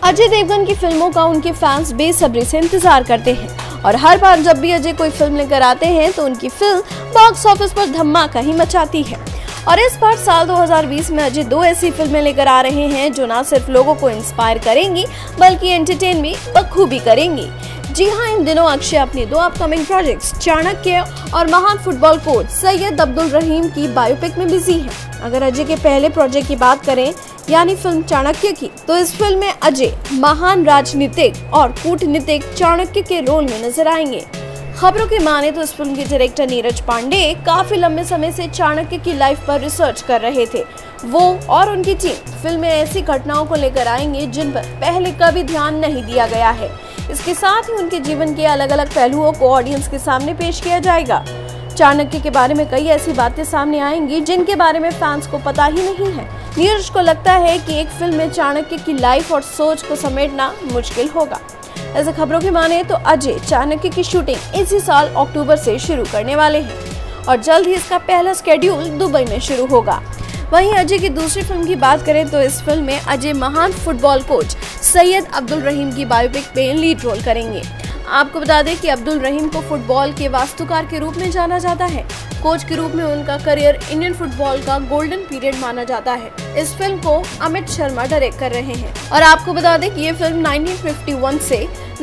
अजय देवगन की फिल्मों का उनके फैंस बेसब्री से इंतजार करते हैं और हर बार जब भी अजय कोई फिल्म लेकर आते हैं तो उनकी फिल्म बॉक्स ऑफिस पर धमाका ही मचाती है। और इस बार साल 2020 में अजय दो ऐसी फिल्में लेकर आ रहे हैं जो न सिर्फ लोगों को इंस्पायर करेंगी बल्कि एंटरटेन भी बखूबी करेंगी। जी हाँ, इन दिनों अक्षय अपनी दो अपकमिंग प्रोजेक्ट्स चाणक्य और महान फुटबॉल कोच सैयद अब्दुल रहीम की बायोपिक में बिजी हैं। अगर अजय के पहले प्रोजेक्ट की बात करें यानी फिल्म चाणक्य की, तो इस फिल्म में अजय महान राजनीतिक और कूटनीतिक चाणक्य के रोल में नजर आएंगे। खबरों की माने तो इस फिल्म के डायरेक्टर नीरज पांडे काफी लंबे समय से चाणक्य की लाइफ पर रिसर्च कर रहे थे। वो और उनकी टीम फिल्म में ऐसी घटनाओं को लेकर आएंगे जिन पर पहले कभी ध्यान नहीं दिया गया है। इसके साथ ही उनके जीवन के अलग अलग पहलुओं को ऑडियंस के सामने पेश किया जाएगा। चाणक्य के बारे में कई ऐसी बातें सामने आएंगी जिनके बारे में फैंस को पता ही नहीं है। नीरज को लगता है कि एक फिल्म में चाणक्य की लाइफ और सोच को समेटना मुश्किल होगा। ऐसे खबरों की माने तो अजय चाणक्य की शूटिंग इसी साल अक्टूबर से शुरू करने वाले हैं और जल्द ही इसका पहला शेड्यूल दुबई में शुरू होगा। वहीं अजय की दूसरी फिल्म की बात करें तो इस फिल्म में अजय महान फुटबॉल कोच सैयद अब्दुल रहीम की बायोपिक में लीड रोल करेंगे। आपको बता दें कि अब्दुल रहीम को फुटबॉल के वास्तुकार के रूप में जाना जाता है। कोच के रूप में उनका करियर इंडियन फुटबॉल का गोल्डन पीरियड माना जाता है। इस फिल्म को अमित शर्मा डायरेक्ट कर रहे हैं और आपको बता दें कि ये फिल्म 1951 से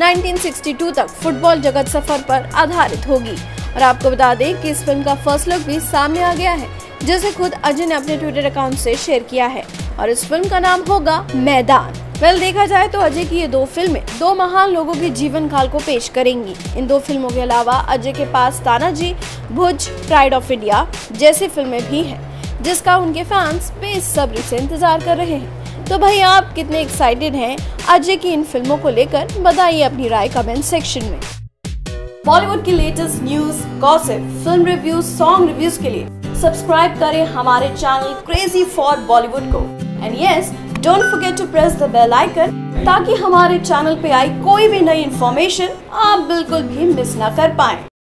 1962 तक फुटबॉल जगत सफर पर आधारित होगी। और आपको बता दें कि इस फिल्म का फर्स्ट लुक भी सामने आ गया है, जिसे खुद अजय ने अपने ट्विटर अकाउंट से शेयर किया है और इस फिल्म का नाम होगा मैदान। देखा जाए तो अजय की ये दो फिल्में दो महान लोगों के जीवन काल को पेश करेंगी। इन दो फिल्मों के अलावा अजय के पास Tanhaji, Bhuj, pride of India जैसी फिल्में भी हैं, जिसका उनके फैंस बेसब्री से इंतजार कर रहे हैं। तो भाई, आप कितने एक्साइटेड हैं अजय की इन फिल्मों को लेकर? बताइए अपनी राय कमेंट सेक्शन में। बॉलीवुड की latest news, gossip, film reviews, song reviews के लिए सब्सक्राइब करें हमारे चैनल क्रेजी फॉर बॉलीवुड को। And yes, don't forget to press the bell icon ताकि हमारे चैनल पे आई कोई भी नई इन्फॉर्मेशन आप बिल्कुल भी मिस ना कर पाएं।